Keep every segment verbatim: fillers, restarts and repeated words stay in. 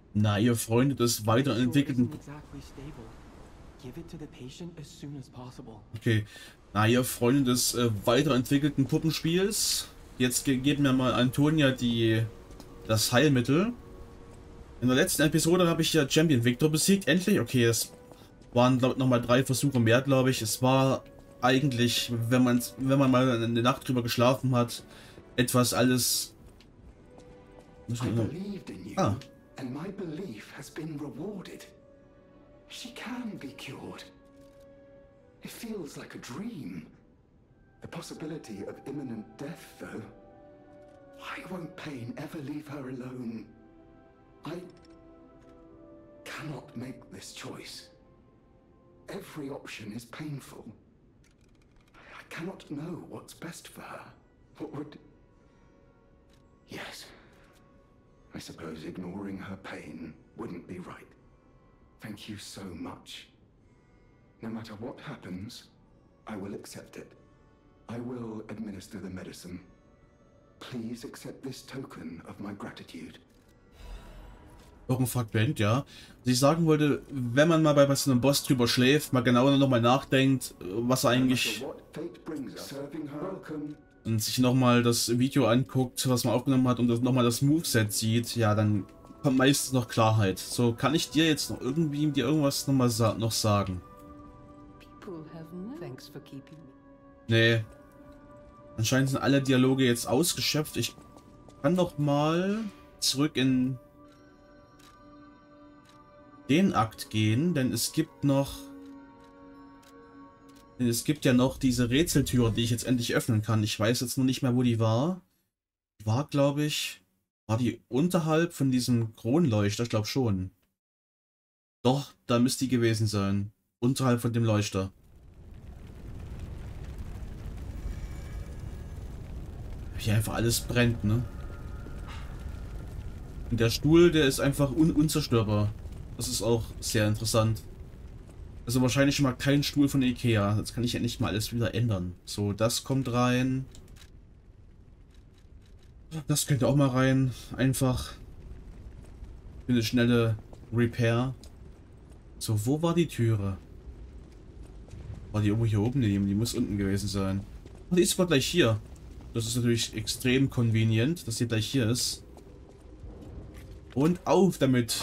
Na, ihr Freunde des weiterentwickelten... Okay. Na, ihr Freunde des äh, weiterentwickelten Puppenspiels. Jetzt ge geben wir mal Antonia die das Heilmittel. In der letzten Episode habe ich ja Champion Victor besiegt. Endlich. Okay, es waren glaub, noch mal drei Versuche mehr, glaube ich. Es war eigentlich, wenn man wenn man mal eine Nacht drüber geschlafen hat, etwas alles. I believed in Ah. you, and my belief has been rewarded. She can be cured. It feels like a dream. The possibility of imminent death, though. Why won't pain ever leave her alone? I cannot make this choice. Every option is painful. I cannot know what's best for her. What would... Yes. I suppose ignoring her pain wouldn't be right. Thank you so much. No matter what happens, I will accept it. I will administer the medicine. Please accept this token of my gratitude. Noch ein Fragment, ja. Was ich sagen wollte, wenn man mal bei so einem Boss drüber schläft, mal genauer nochmal nachdenkt, was er eigentlich... und sich nochmal das Video anguckt, was man aufgenommen hat und das nochmal das Moveset sieht, ja, dann kommt meistens noch Klarheit. So, kann ich dir jetzt noch irgendwie dir irgendwas nochmal sa noch sagen? Nee. Anscheinend sind alle Dialoge jetzt ausgeschöpft. Ich kann noch mal zurück in den Akt gehen, denn es gibt noch... Denn es gibt ja noch diese Rätseltür, die ich jetzt endlich öffnen kann. Ich weiß jetzt nur nicht mehr, wo die war. Die war, glaube ich... War die unterhalb von diesem Kronleuchter? Ich glaube schon. Doch, da müsste die gewesen sein. Unterhalb von dem Leuchter. Hier einfach alles brennt, ne? Und der Stuhl, der ist einfach un unzerstörbar. Das ist auch sehr interessant. Also wahrscheinlich schon mal kein Stuhl von Ikea. Jetzt kann ich ja nicht mal alles wieder ändern. So, das kommt rein. Das könnte auch mal rein. Einfach. Für eine schnelle Repair. So, wo war die Türe? War die irgendwo hier oben? Nee, die muss unten gewesen sein. Und die ist sogar gleich hier. Das ist natürlich extrem convenient, dass sie gleich hier ist. Und auf damit!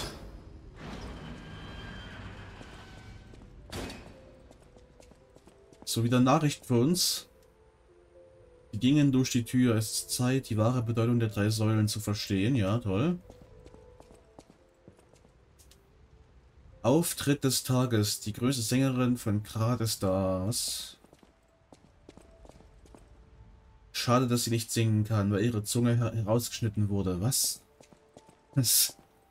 So, wieder Nachricht für uns. Die gingen durch die Tür. Es ist Zeit, die wahre Bedeutung der drei Säulen zu verstehen. Ja, toll. Auftritt des Tages. Die größte Sängerin von Gradestars. Schade, dass sie nicht singen kann, weil ihre Zunge her herausgeschnitten wurde. Was? Was?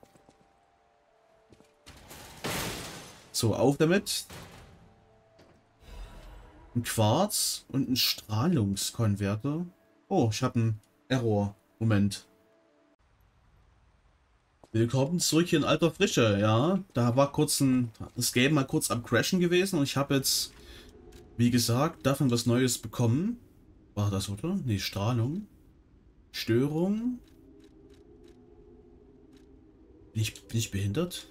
So, auf damit. Ein Quarz und ein Strahlungskonverter. Oh, ich habe einen Error. Moment. Willkommen zurück hier in alter Frische. Ja, da war kurz ein... das Game mal kurz am Crashen gewesen und ich habe jetzt, wie gesagt, davon was Neues bekommen. War das, oder? Nee, Strahlung. Störung. Bin ich, bin ich behindert?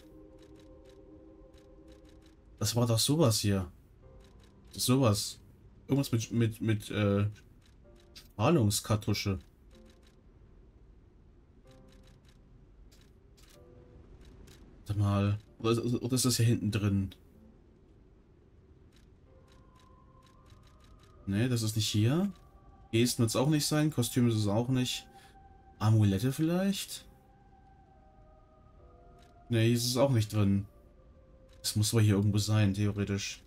Das war doch sowas hier. Das ist sowas. Irgendwas mit, mit, mit, äh, Strahlungskartusche. Warte mal. Oder, oder ist das hier hinten drin? Ne, das ist nicht hier. Gesten wird es auch nicht sein. Kostüm ist es auch nicht. Amulette vielleicht? Ne, hier ist es auch nicht drin. Es muss wohl hier irgendwo sein, theoretisch.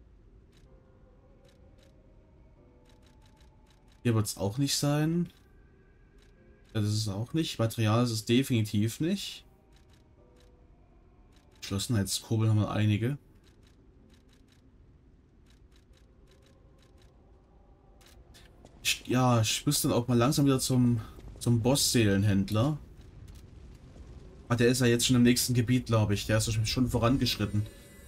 Hier wird es auch nicht sein. Ja, das ist es auch nicht. Material ist es definitiv nicht. Geschlossenheitskurbel haben wir einige. Ich, ja, ich müsste dann auch mal langsam wieder zum, zum Boss-Seelenhändler. Ah, der ist ja jetzt schon im nächsten Gebiet, glaube ich. Der ist ja schon vorangeschritten.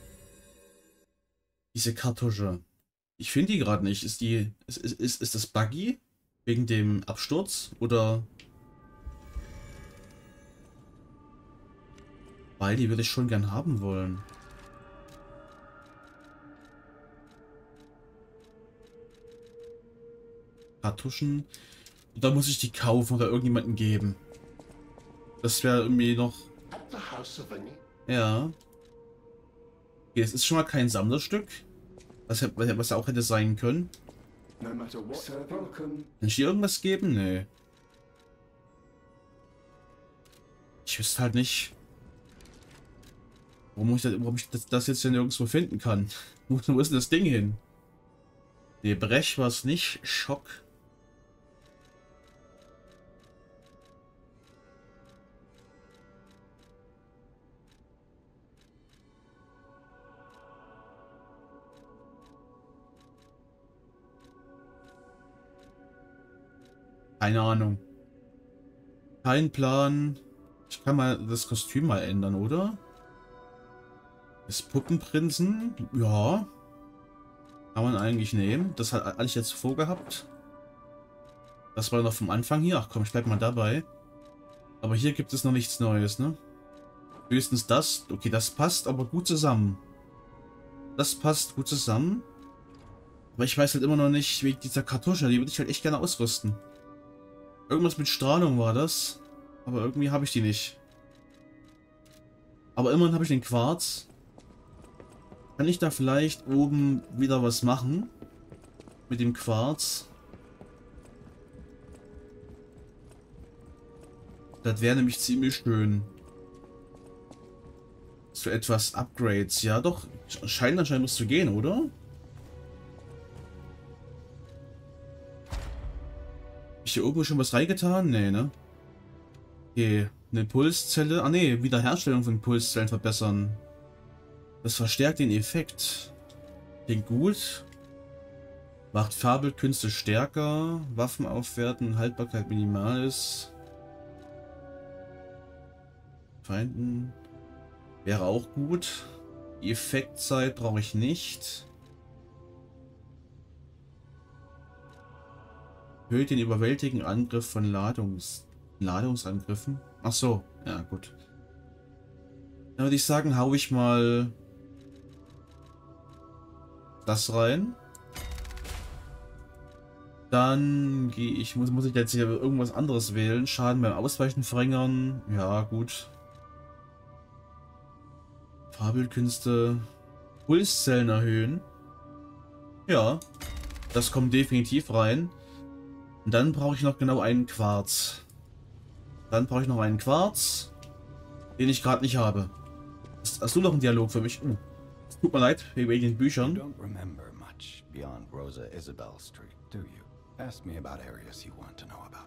Diese Kartusche. Ich finde die gerade nicht. Ist die. Ist, ist, ist, ist das buggy? Wegen dem Absturz? Oder. Weil die würde ich schon gern haben wollen. Kartuschen. Da muss ich die kaufen oder irgendjemanden geben. Das wäre irgendwie noch... Ja. Okay, es ist schon mal kein Sammlerstück. Was, was auch hätte sein können. Kann ich hier irgendwas geben? Nee. Ich wüsste halt nicht, warum ich das, warum ich das, das jetzt hier nirgendwo finden kann. Wo, wo ist denn das Ding hin? Nee, Brech war es nicht. Schock. Keine Ahnung. Kein Plan. Ich kann mal das Kostüm mal ändern, oder? Das Puppenprinzen? Ja. Kann man eigentlich nehmen. Das hat alles jetzt vorgehabt. Das war noch vom Anfang hier. Ach komm, ich bleib mal dabei. Aber hier gibt es noch nichts Neues, ne? Höchstens das. Okay, das passt aber gut zusammen. Das passt gut zusammen. Aber ich weiß halt immer noch nicht, wegen dieser Kartusche. Die würde ich halt echt gerne ausrüsten. Irgendwas mit Strahlung war das. Aber irgendwie habe ich die nicht. Aber immerhin habe ich den Quarz. Kann ich da vielleicht oben wieder was machen? Mit dem Quarz? Das wäre nämlich ziemlich schön. So etwas Upgrades. Ja doch, scheint anscheinend muss zu gehen, oder? Hab ich hier oben schon was reingetan? Nee, ne? Okay, eine Pulszelle. Ah ne, Wiederherstellung von Pulszellen verbessern. Das verstärkt den Effekt. Klingt gut. Macht Fabelkünste stärker. Waffen aufwerten. Haltbarkeit minimal ist. Feinden. Wäre auch gut. Die Effektzeit brauche ich nicht. Erhöht den überwältigenden Angriff von Ladungs Ladungsangriffen. Ach so, ja gut. Dann würde ich sagen, hau ich mal das rein. Dann gehe ich, muss, muss ich jetzt hier irgendwas anderes wählen. Schaden beim Ausweichen verringern. Ja, gut. Fabelkünste. Pulszellen erhöhen. Ja, das kommt definitiv rein. Und dann brauche ich noch genau einen Quarz. Dann brauche ich noch einen Quarz, den ich gerade nicht habe. Hast, hast du noch einen Dialog für mich? Uh, tut mir leid, wegen den Büchern. You don't remember much beyond Rosa Isabel Street, do you? Ask me about areas you want to know about.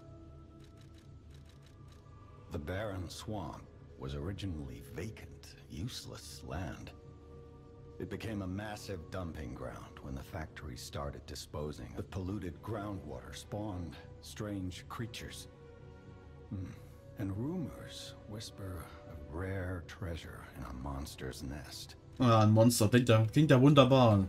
The barren swamp was originally vacant, useless land. It became a massive dumping ground when the factory started disposing of polluted groundwater, spawned strange creatures. Hmm. And rumors whisper of rare treasure in a monster's nest. Ah, ein Monster. Klingt ja, klingt ja wunderbar.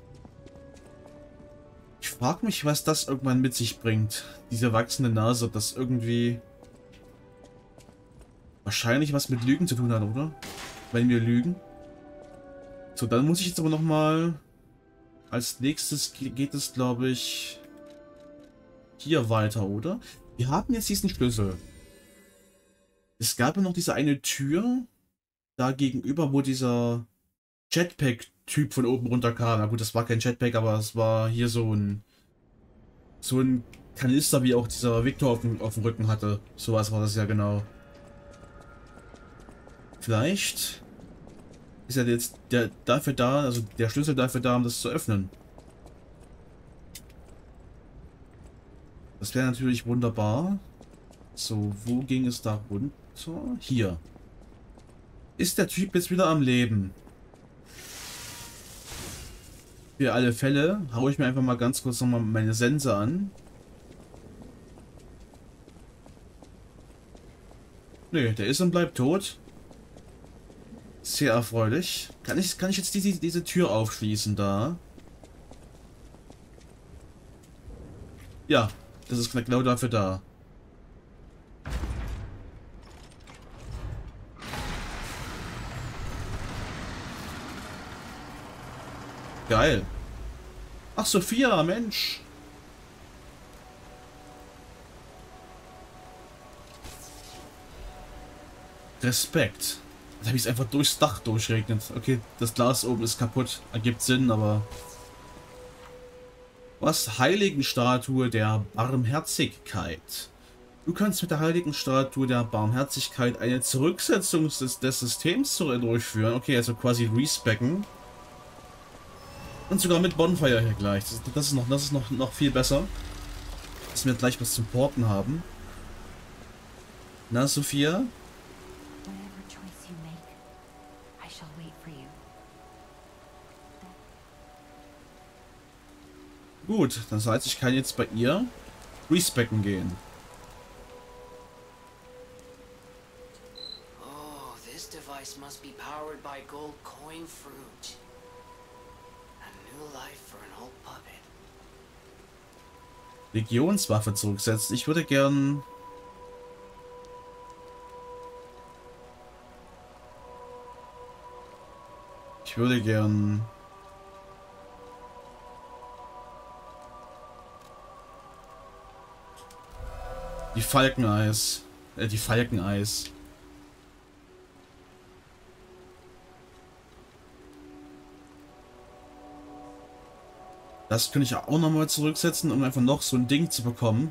Ich frage mich, was das irgendwann mit sich bringt. Diese wachsende Nase, ob das irgendwie wahrscheinlich was mit Lügen zu tun hat, oder? Wenn wir lügen. So, dann muss ich jetzt aber noch mal als nächstes geht es, glaube ich, hier weiter, oder? Wir haben jetzt diesen Schlüssel. Es gab ja noch diese eine Tür da gegenüber, wo dieser Jetpack-Typ von oben runter kam. Na gut, das war kein Jetpack, aber es war hier so ein so ein Kanister, wie auch dieser Victor auf dem, auf dem Rücken hatte. Sowas war das ja genau. Vielleicht ist er jetzt der dafür da, also der Schlüssel dafür da, um das zu öffnen. Das wäre natürlich wunderbar. So, wo ging es da runter? Hier. Ist der Typ jetzt wieder am Leben? Für alle Fälle haue ich mir einfach mal ganz kurz nochmal meine Sense an. Nö, der ist und bleibt tot. Sehr erfreulich. Kann ich, kann ich jetzt diese, diese Tür aufschließen da? Ja, das ist genau dafür da. Geil. Ach, Sophia, Mensch. Respekt. Da habe ich es einfach durchs Dach durchregnet. Okay, das Glas oben ist kaputt. Ergibt Sinn, aber... Was? Heiligenstatue der Barmherzigkeit. Du kannst mit der Heiligenstatue der Barmherzigkeit eine Zurücksetzung des, des Systems durchführen. Okay, also quasi respecken. Und sogar mit Bonfire hier gleich. Das, das ist noch, das ist noch, noch viel besser. Dass wir gleich was zum Porten haben. Na, Sophia? Gut, das heißt, ich kann jetzt bei ihr respecken gehen. Oh, this device must be powered by gold coin fruit. A new life for an old puppet. Legionswaffe zurücksetzen. Ich würde gern... Ich würde gern... Die Falkeneis. Äh, die Falkeneis. Das könnte ich auch nochmal zurücksetzen, um einfach noch so ein Ding zu bekommen.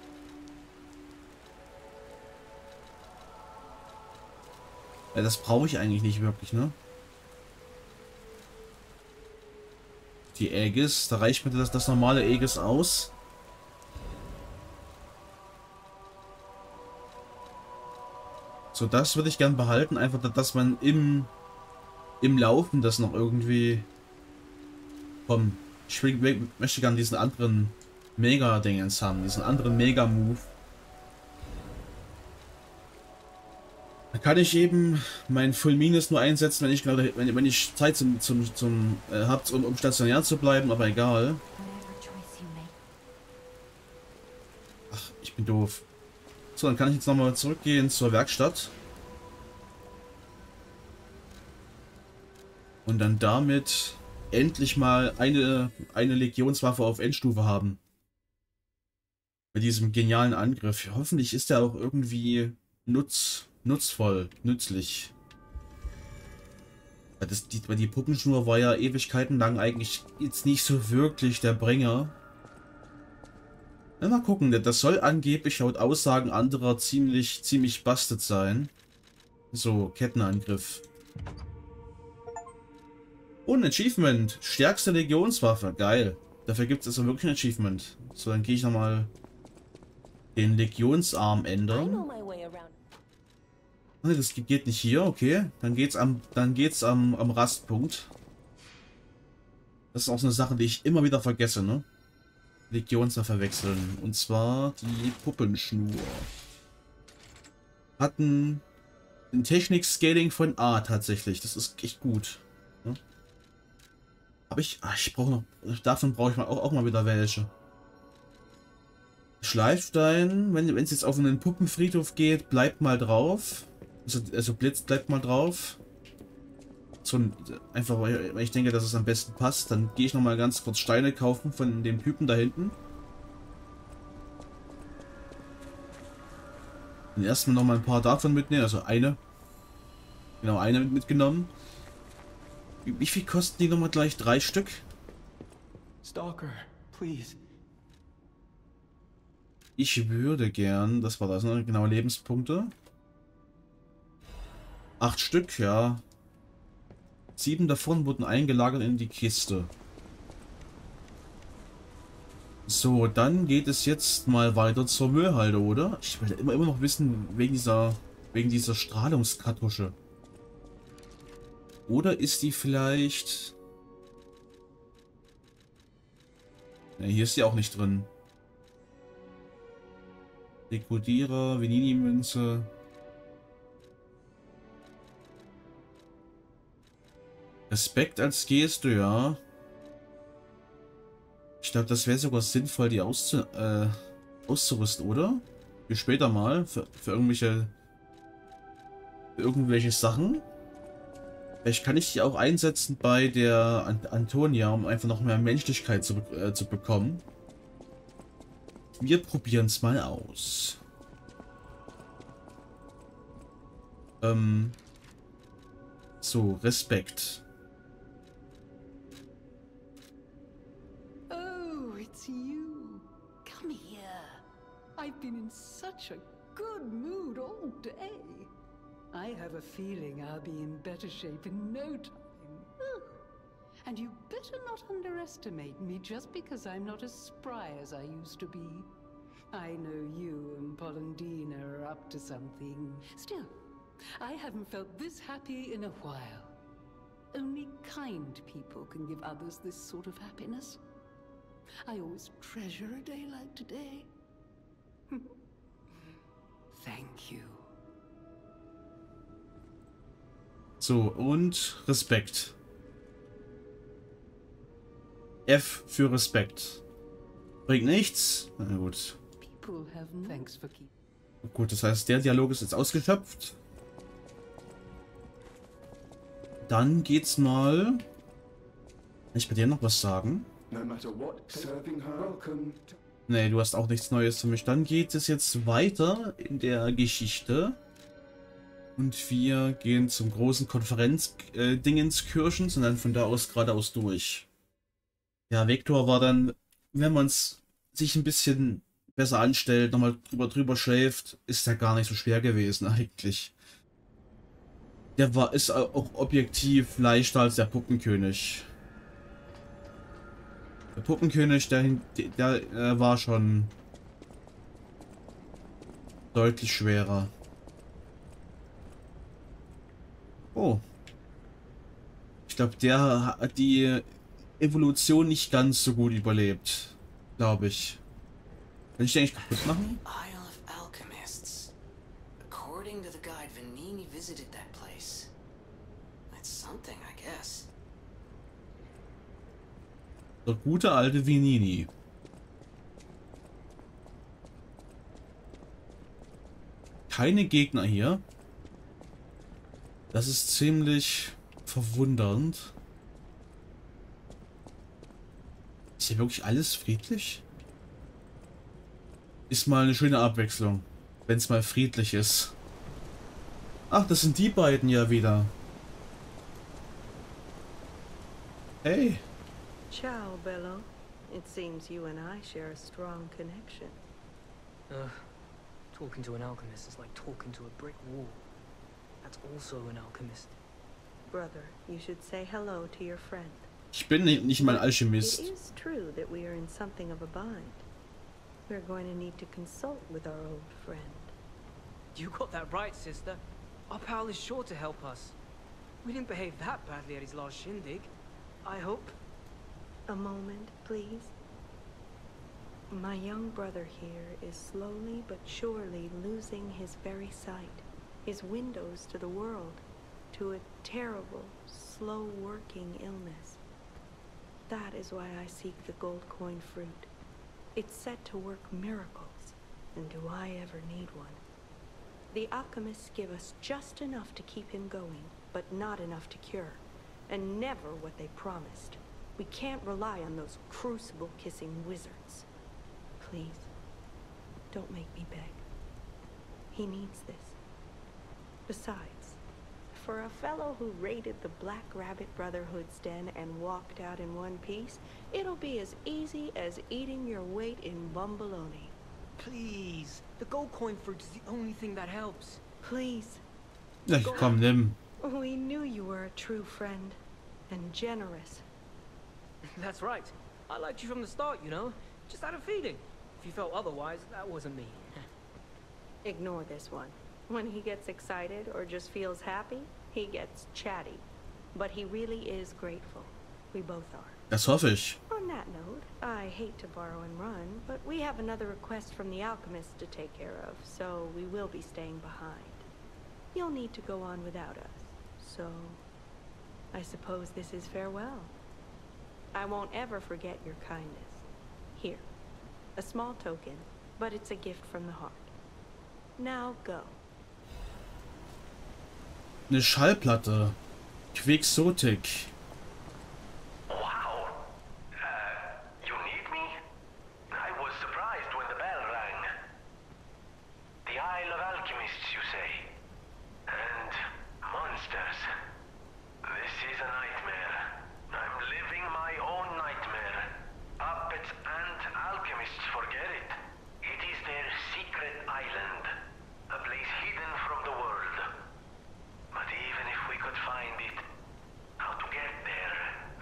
Ja, das brauche ich eigentlich nicht wirklich, ne? Die Aegis, da reicht mir das, das normale Aegis aus. So, das würde ich gern behalten, einfach, dass man im, im Laufen das noch irgendwie... Komm, ich will, möchte gern diesen anderen Mega-Dingens haben, diesen anderen Mega-Move. Da kann ich eben mein Full Minus nur einsetzen, wenn ich gerade, wenn, wenn ich Zeit zum, zum, zum äh, habt, um, um stationär zu bleiben, aber egal. Ach, ich bin doof. So, dann kann ich jetzt nochmal zurückgehen zur Werkstatt. Und dann damit endlich mal eine, eine Legionswaffe auf Endstufe haben. Bei diesem genialen Angriff. Hoffentlich ist der auch irgendwie nutz, nutzvoll, nützlich. Weil, das, die, weil die Puppenschnur war ja Ewigkeiten lang eigentlich jetzt nicht so wirklich der Bringer. Na, mal gucken, das soll angeblich laut Aussagen anderer ziemlich, ziemlich busted sein. So, Kettenangriff. Und Achievement. Stärkste Legionswaffe. Geil. Dafür gibt es also wirklich ein Achievement. So, dann gehe ich nochmal den Legionsarm ändern. Ne, das geht nicht hier. Okay. Dann geht's am, dann geht's am, am Rastpunkt. Das ist auch so eine Sache, die ich immer wieder vergesse, ne? Legionswaffe wechseln. Und zwar die Puppenschnur. Hatten ein Technik-Scaling von A tatsächlich. Das ist echt gut. Ne? Aber ich, ach, ich brauche noch, davon brauche ich mal auch, auch mal wieder welche. Schleifstein, wenn es jetzt auf einen Puppenfriedhof geht, bleibt mal drauf. Also, also Blitz bleibt mal drauf. So einfach, weil ich denke, dass es am besten passt. Dann gehe ich noch mal ganz kurz Steine kaufen von dem Typen da hinten. Und erstmal noch mal ein paar davon mitnehmen, also eine. Genau, eine mitgenommen. Wie, wie viel kosten die noch mal gleich? Drei Stück? Stalker, please. Ich würde gern, das war das, ne? Genau, Lebenspunkte. Acht Stück, ja. Sieben davon wurden eingelagert in die Kiste. So, dann geht es jetzt mal weiter zur Müllhalde, oder? Ich will immer, immer noch wissen, wegen dieser, wegen dieser Strahlungskartusche. Oder ist die vielleicht... Ne, hier ist sie auch nicht drin. Dekodierer, Venini-Münze... Respekt als Geste, ja. Ich glaube, das wäre sogar sinnvoll, die auszu äh, auszurüsten, oder? Für später mal. Für, für irgendwelche... Für irgendwelche Sachen. Vielleicht kann ich die auch einsetzen bei der An Antonia, um einfach noch mehr Menschlichkeit zu, äh, zu bekommen. Wir probieren es mal aus. Ähm. So, Respekt. Oh, it's you. Come here. I've been in such a good mood all day. I have a feeling I'll be in better shape in no time. Oh. And you better not underestimate me just because I'm not as spry as I used to be. I know you and Polendina are up to something. Still, I haven't felt this happy in a while. Only kind people can give others this sort of happiness. I always treasure a day like today. Thank you. So, und Respekt. F für Respekt. Bringt nichts. Na gut. People have thanks for keep. Gut, das heißt, der Dialog ist jetzt ausgeschöpft. Dann geht's mal. Kann ich bei dir noch was sagen? No matter what, serving her. Welcome. Nee, du hast auch nichts Neues für mich. Dann geht es jetzt weiter in der Geschichte. Und wir gehen zum großen Konferenz-Dingenskirchen und dann von da aus geradeaus durch. Ja, Vektor war dann, wenn man es sich ein bisschen besser anstellt, nochmal drüber drüber schläft, ist ja gar nicht so schwer gewesen eigentlich. Der war ist auch objektiv leichter als der Puppenkönig. Der Puppenkönig, der, der, der war schon deutlich schwerer. Oh. Ich glaube, der hat die Evolution nicht ganz so gut überlebt. Glaube ich. Kann ich den eigentlich kaputt machen? Isle of Alchemists. According to the guide, Venini visited that place. That's something, I guess. Der gute alte Venini. Keine Gegner hier. Das ist ziemlich verwundernd. Ist hier wirklich alles friedlich? Ist mal eine schöne Abwechslung, wenn es mal friedlich ist. Ach, das sind die beiden ja wieder. Hey. Ciao, Bello. It seems you and I share a strong connection. Ugh. Talking to an alchemist is like talking to a brick wall. That's also an alchemist. Brother, you should say hello to your friend. Ich bin nicht mal Alchemist. It is true that we are in something of a bind. We're going to need to consult with our old friend. You got that right, sister. Our pal is sure to help us. We didn't behave that badly at his last shindig. I hope. A moment, please. My young brother here is slowly but surely losing his very sight, his windows to the world, to a terrible, slow-working illness. That is why I seek the gold coin fruit. It's set to work miracles, and do I ever need one? The alchemists give us just enough to keep him going, but not enough to cure, and never what they promised. We can't rely on those crucible-kissing wizards. Please, don't make me beg. He needs this. Besides, for a fellow who raided the Black Rabbit Brotherhood's den and walked out in one piece, it'll be as easy as eating your weight in bumbaloni. Please. The gold coin fruit is the only thing that helps. Please. Ja, komm, nimm. We knew you were a true friend, and generous. That's right. I liked you from the start, you know? Just had a feeling. If you felt otherwise, that wasn't me. Ignore this one. When he gets excited or just feels happy, he gets chatty. But he really is grateful. We both are. Das hoffe ich. On that note, I hate to borrow and run, but we have another request from the alchemist to take care of, so we will be staying behind. You'll need to go on without us, so I suppose this is farewell. I won't ever forget your kindness. Here, a small token, but it's a gift from the heart. Now go. Eine Schallplatte. Quixotic. Wow. Uh, you need me? I was surprised when the bell rang. The Isle of Alchemists, you say? And monsters. This is a nightmare. I'm living my own nightmare. Puppets and alchemists forget it. It is their secret island. A place hidden from the world. But even if we could find it, how to get there?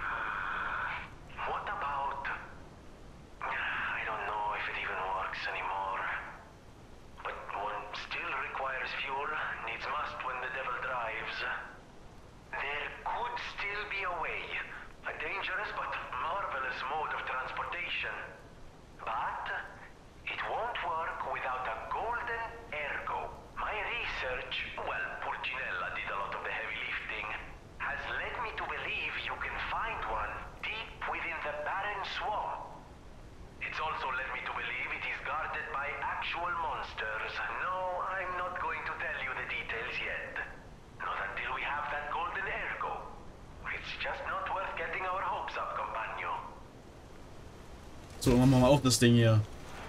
What about... I don't know if it even works anymore. But one still requires fuel, needs must when the devil drives. There could still be a way. A dangerous but marvelous mode of transportation. But it won't work without a golden ergo. My research, well, Purcinella did a lot of the heavy lifting, has led me to believe you can find one deep within the barren swamp. It's also led me to believe it is guarded by actual monsters. No, I'm not going to tell you the details yet. Not until we have that golden ergo. It's just not worth getting our hopes up, compagno. So, machen wir mal auf das Ding hier.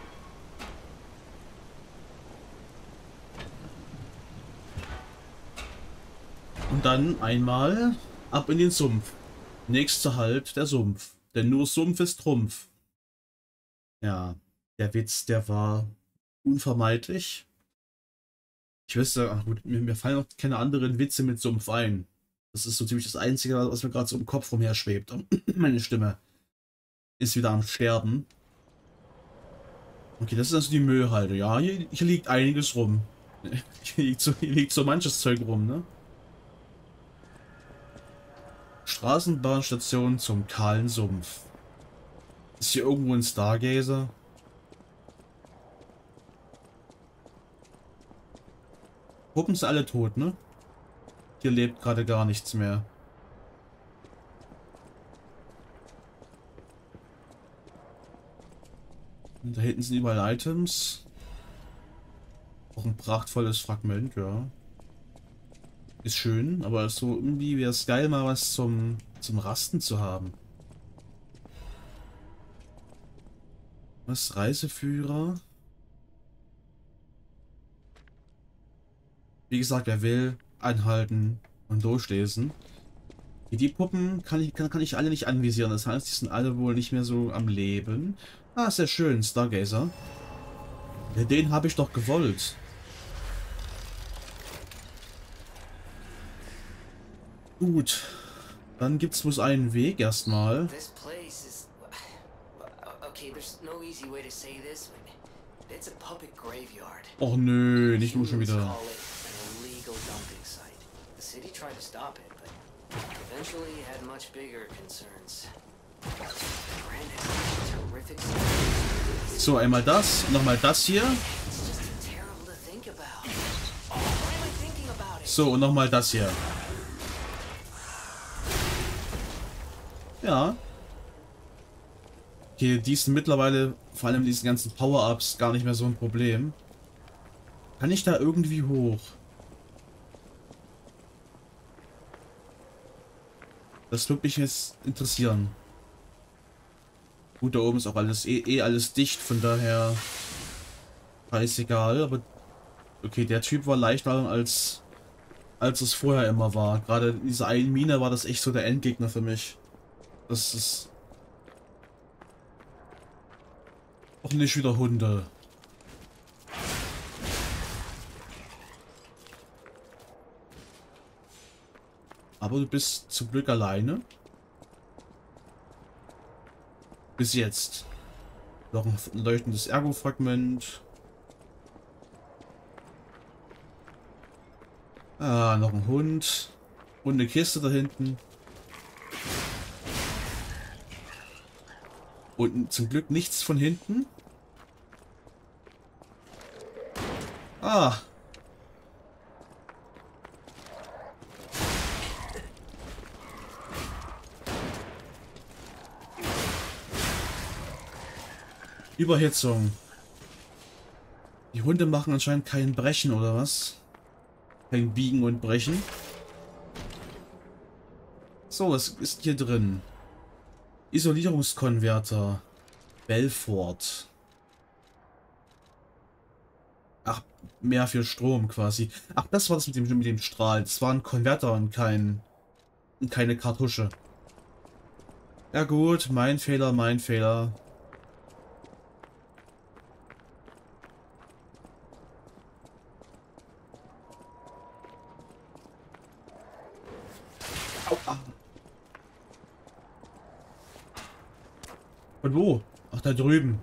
Und dann einmal ab in den Sumpf. Nächster Halt, der Sumpf. Denn nur Sumpf ist Trumpf. Ja, der Witz, der war unvermeidlich. Ich wüsste, ach gut, mir, mir fallen auch keine anderen Witze mit Sumpf ein. Das ist so ziemlich das Einzige, was mir gerade so im Kopf rumher schwebt. Meine Stimme ist wieder am Sterben. Okay, das ist also die Müllhalde. Ja, hier, hier liegt einiges rum. Hier liegt, so, hier liegt so manches Zeug rum, ne? Straßenbahnstation zum kahlen Sumpf. Ist hier irgendwo ein Stargazer? Puppen sind alle tot, ne? Hier lebt gerade gar nichts mehr. Und da hinten sind überall Items. Auch ein prachtvolles Fragment, ja. Ist schön, aber so irgendwie wäre es geil, mal was zum, zum Rasten zu haben. Was? Reiseführer? Wie gesagt, wer will, anhalten und durchlesen. Die Puppen kann ich, kann, kann ich alle nicht anvisieren. Das heißt, die sind alle wohl nicht mehr so am Leben. Ah, sehr schön, Stargazer. Ja, den habe ich doch gewollt. Gut. Dann gibt es bloß einen Weg erstmal. Och nö, nicht nur schon wieder. So, einmal das und nochmal das hier. So, und nochmal das hier. Ja. Okay, die sind mittlerweile, vor allem diesen ganzen Power-Ups, gar nicht mehr so ein Problem. Kann ich da irgendwie hoch? Das würde mich jetzt interessieren. Gut, da oben ist auch alles eh, eh alles dicht, von daher scheißegal, aber okay, der Typ war leichter als als es vorher immer war. Gerade diese eine Mine war das echt so der Endgegner für mich. Das ist auch nicht wieder Hunde. Aber du bist zum Glück alleine. Bis jetzt. Noch ein leuchtendes Ergo-Fragment. Ah, noch ein Hund. Und eine Kiste da hinten. Und zum Glück nichts von hinten. Ah. Überhitzung. Die Hunde machen anscheinend kein Brechen, oder was? Kein Biegen und Brechen. So, was ist hier drin? Isolierungskonverter. Belfort. Ach, mehr für Strom quasi. Ach, das war das mit dem, mit dem Strahl. Das war ein Konverter und kein, keine Kartusche. Ja gut, mein Fehler, mein Fehler. Aua. Und wo? Ach, da drüben.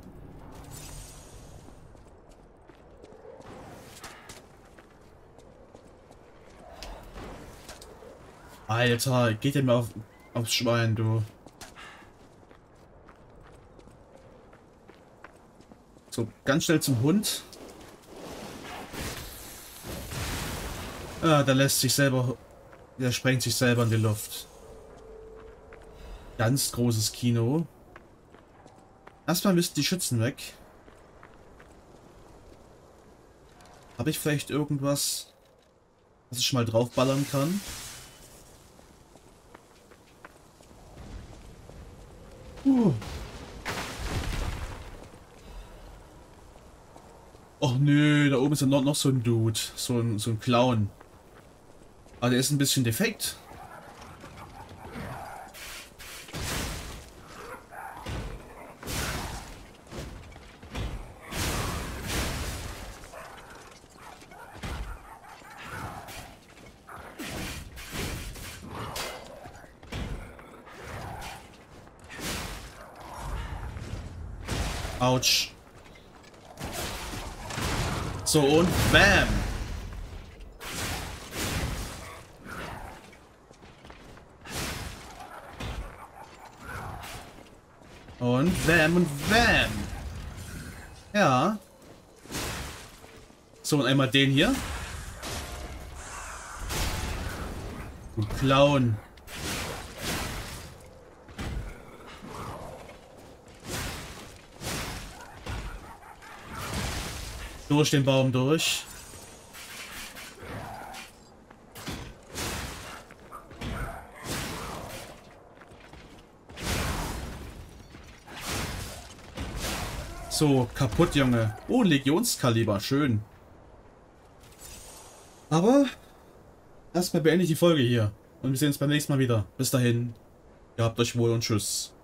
Alter, geht ja mir auf, aufs Schwein, du. So, ganz schnell zum Hund. Ah, der lässt sich selber... Der sprengt sich selber in die Luft. Ganz großes Kino. Erstmal müssten die Schützen weg. Habe ich vielleicht irgendwas, was ich mal draufballern kann? Uh. Och nö, da oben ist ja noch, noch so ein Dude. So ein, so ein Clown. Aber der ist ein bisschen defekt. Autsch. So, und bam. Und bam und bam. Ja. So, und einmal den hier. Du Clown. Durch den Baum durch. So, kaputt, Junge. Oh, Legionskaliber, schön. Aber erstmal beende ich die Folge hier. Und wir sehen uns beim nächsten Mal wieder. Bis dahin, ihr habt euch wohl und tschüss.